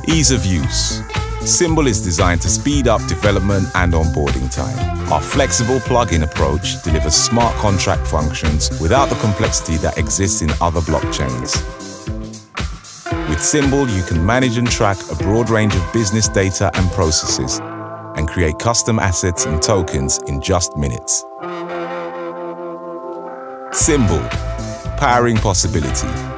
Ease of use. Symbol is designed to speed up development and onboarding time. Our flexible plug-in approach delivers smart contract functions without the complexity that exists in other blockchains. With Symbol, you can manage and track a broad range of business data and processes, and create custom assets and tokens in just minutes. Symbol, powering possibility.